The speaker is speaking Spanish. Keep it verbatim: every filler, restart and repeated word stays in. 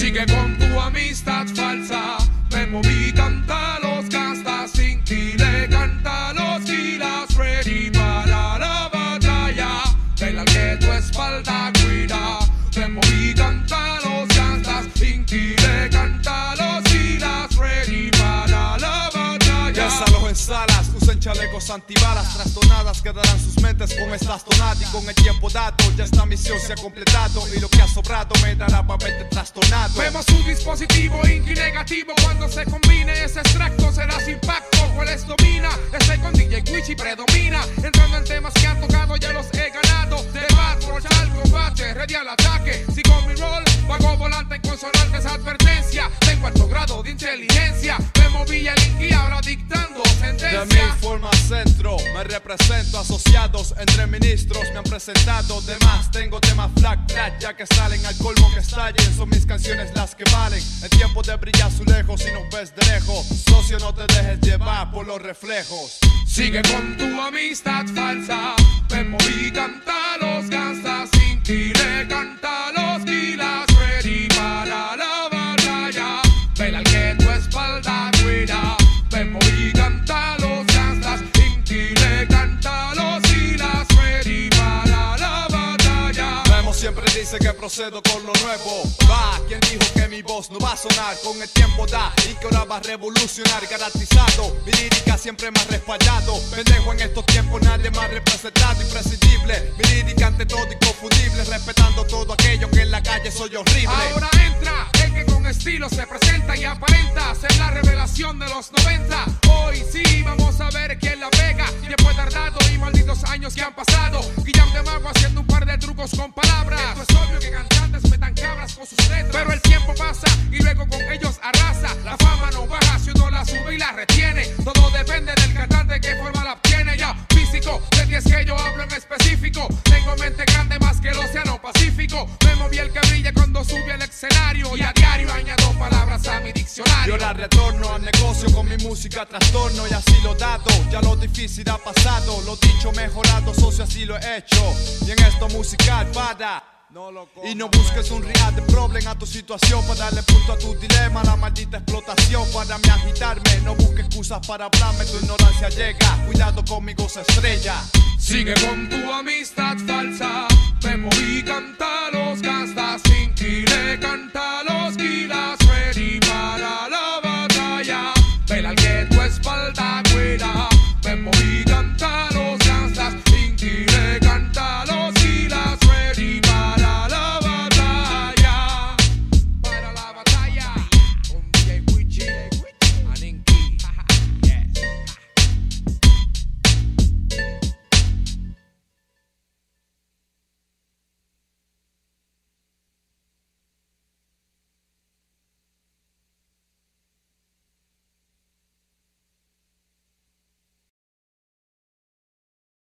Sigue con tu amistad falsa. Me moví, canta los gastas sin ti. Le canta los gilas, ready para la batalla. Baila que tu espalda cuida. Me moví, canta los gastas sin ti. Le canta los gilas, ready para la batalla. Ya los ensalas, usen chalecos antibalas. Trastornadas quedarán sus mentes con estas tonadas. Y con el tiempo dado ya esta misión se ha completado. Y lo que ha sobrado me dará para verte trastornado. Vemos un dispositivo inqui negativo. Cuando se combine ese extracto serás impacto. ¿Cuáles domina? Este con D J Wichi predomina. Entrando en temas que han tocado ya los he ganado. Debate, al combate, ready al ataque. Sigo mi rol, pago volante en consonantes advertencia. Tengo alto grado de inteligencia. Me moví el inqui ahora dictando sentencia. De mi forma centro, me represento. Asociados entre ministros me han presentado. De más, tengo temas flag track, ya que salen al colmo que estallen. Son mis canciones las que valen. El tiempo de brillar su lejos si nos ves de lejos. Socio, no te dejes llevar por los reflejos. Sigue con tu amistad falsa. Me moví, canta los gastas sin ti. Le canta los gilas, ready para la batalla. Vela que tu espalda cuida. Me moví, canta los gastas sin ti. Le canta los gilas, ready para la batalla. Memo siempre dice que procedo con lo nuevo. Va, quien dijo que mi voz no va a sonar. Con el tiempo da y que ahora va a revolucionar. Garantizado, mi lírica siempre más respaldado. Pendejo en estos tiempos, nadie más representado. Imprescindible, mi lírica ante todo inconfundible. Respetando todo aquello que en la calle soy horrible. Ahora entra el que con estilo se presenta y aparenta ser la revelación de los noventa. Hoy sí vamos a ver quién la pega. Tiempo tardado y malditos años que han pasado. Guillán de Mago haciendo un par de trucos con palabras. Esto es obvio que cantantes metan cabras con sus letras. Pero el tiempo pasa y luego con ellos arrasa. La fama no baja si uno la sube y la retiene. Todo depende del cantante que forma la obtiene. Ya, físico, de diez que yo hablo en específico. Tengo mente grande más que el océano Pacífico. Me moví el que brilla cuando sube al escenario. Y a diario añado palabras a mi diccionario. Yo ahora retorno al negocio con mi música trastorno. Y así lo dado, ya lo difícil ha pasado. Lo dicho mejorado, socio, así lo he hecho. Y en esto musical para. No lo y no busques un real de problem a tu situación para darle punto a tu dilema, la maldita explotación para mí agitarme. No busques excusas para hablarme, tu ignorancia llega. Cuidado conmigo, se estrella. Sigue con tu amistad falsa. Me moví, canta los gastas sin ti. Le canta